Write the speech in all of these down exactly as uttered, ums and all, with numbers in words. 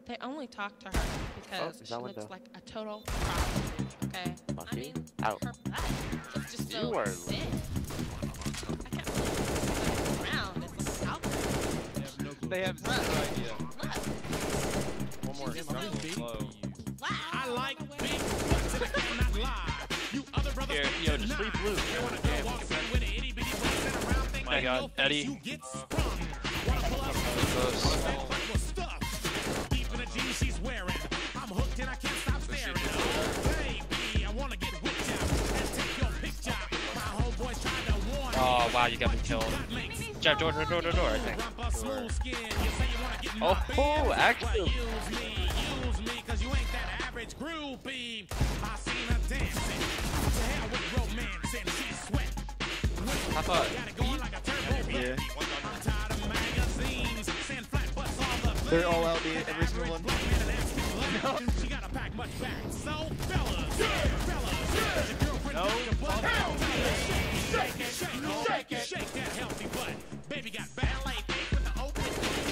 They only talk to her because Oh, she looks window. like a total prostitute, okay? Lucky. I mean, Out. her butt is just so You are thin. I can't believe it's like round. It's like out. They have zero idea. Look. One more. She's Jungle so slow. Wow. I like big butts and I cannot lie. You other brothers Here, get yo, just denied. leave blue. You wanna go walk in with an itty bitty waist and a round thing My like God, your face, Eddie. you get sprung. Wanna pull up close. that butt was stuffed. Deep in the jeans she's wearing. I'm hooked and I can't stop staring. Oh, baby, I wanna get whipped out and take your picture. My homeboys tried to warn me. Oh, wow, you got me killed. Jeff, door, door, door, door, door, I think. Rumpa smooth skin. You say you wanna get in my Oh, bed. oh, actually. Well, use me, use me, cause you ain't that average groupie. I seen her dancing. To hell with romance and she sweat. I thought. Got it going like a turbo Yeah. I'm tired of magazines. Send flat butts all the They're all out, dude. Every single one. No. She gotta pack much back. So, fellas, fellas, your girlfriend No. got your butt. Shake it, shake it, shake it, shake that healthy butt. Baby got ballet feet with the open.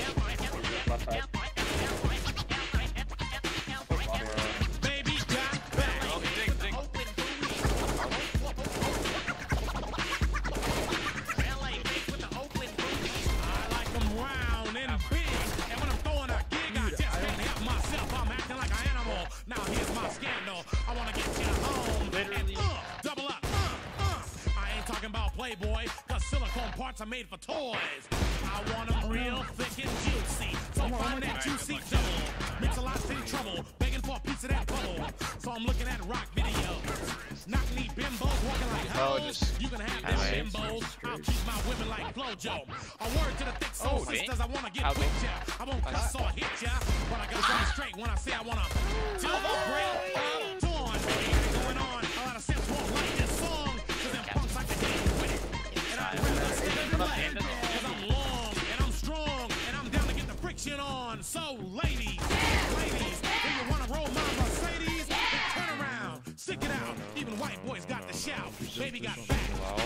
Baby got ballet feet with the open booty. Ballet feet with the open booty. I like them round and big. And when I'm throwing a gig, I just can't help myself. I'm acting like an animal. Now here's my scandal. I wanna get you home. Literally. And, uh, double up. Uh, uh. I ain't talking about Playboy, cause silicone parts are made for toys. I want them real thick and juicy. So find that juicy double. Mix a lot in trouble, begging for a piece of that bubble. So I'm looking at rock videos. Knock knee bimbos walking like Oh, hoes. just- You can have them Alright. bimbos. I'll keep my women like Flojo. A word to the thick soul Oh, sisters, dang. I wanna get How with ya. I won't cuss or hit ya, but I got something straight when I say I wanna celebrate. Dawn, ain't going on. A lot of sense won't like this song, cause them punks like to get with it. And I'd rather stay in black, cause I'm long and I'm strong and I'm down to get the friction on. So ladies, ladies, if you wanna roll my Mercedes, then turn around, stick it out. Even white boys got the shout. Baby got back. Wow.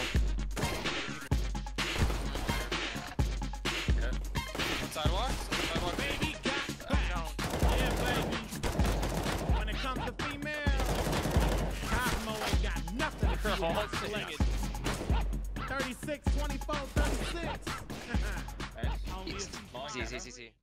Sidewalk? Sidewalk. Baby got back. Yeah, baby. When it comes to female, Cosmo ain't got nothing to do with my sling. thirty-six, twenty-four, thirty-six. Nice. Only if- Easy, easy, easy.